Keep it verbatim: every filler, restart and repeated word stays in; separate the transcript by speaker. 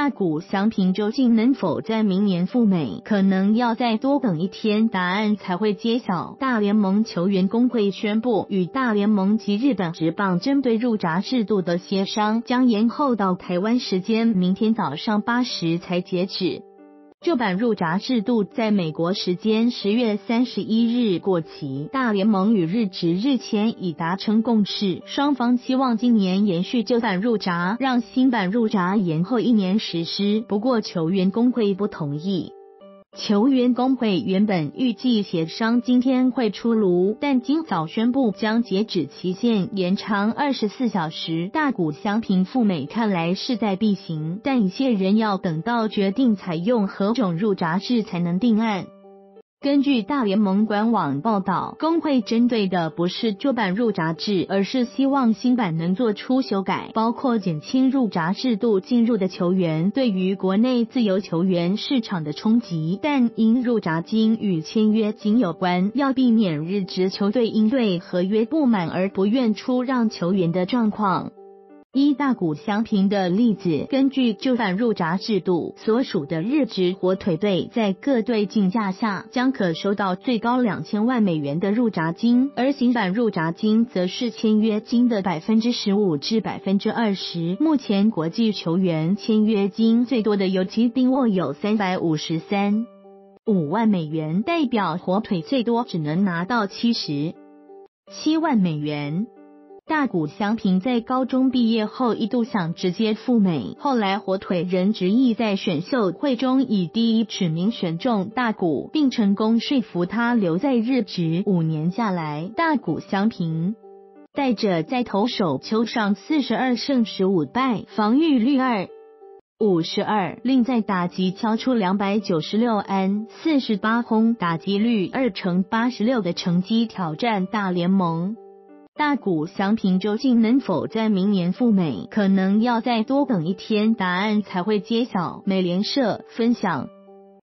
Speaker 1: 大谷翔平究竟能否在明年赴美，可能要再多等一天，答案才会揭晓。大联盟球员工会宣布，与大联盟及日本职棒针对入闸制度的协商将延后到台湾时间明天早上八时才截止。旧版入闸制度在美国时间十月三十一日过期，大联盟与日职日前已达成共识，双方希望今年延续旧版入闸，让新版入闸延后一年实施。不过球员工会不同意。球员工会原本预计协商今天会出炉，但今早宣布将截止期限延长二十四小时。大谷翔平赴美看来势在必行，但一些人要等到决定采用何种入闸制才能定案。根据大联盟官网报道，工会针对的不是旧版入闸制，而是希望新版能做出修改，包括减轻入闸制度进入的球员对于国内自由球员市场的冲击，但因入闸金与签约金有关，要避免日职球队因对合约不满而不愿出让球员的状况。依大谷翔平的例子，根据旧版入闸制度，所属的日职火腿队在各队竞价下将可收到最高两千万美元的入闸金，而新版入闸金则是签约金的 百分之十五 至 百分之二十。目前国际球员签约金最多的游击兵握有三百五十三点五万美元，代表火腿最多只能拿到七十七万美元。大谷翔平在高中毕业后一度想直接赴美，后来火腿人执意在选秀会中以第一指名选中大谷，并成功说服他留在日职。五年下来，大谷翔平带着在投手丘上四十二胜十五败，防御率二点五二，另在打击敲出两百九十六安四十八轰，打击率二乘八十六的成绩挑战大联盟。大谷翔平究竟能否在明年赴美，可能要再多等一天，答案才会揭晓。美联社分享。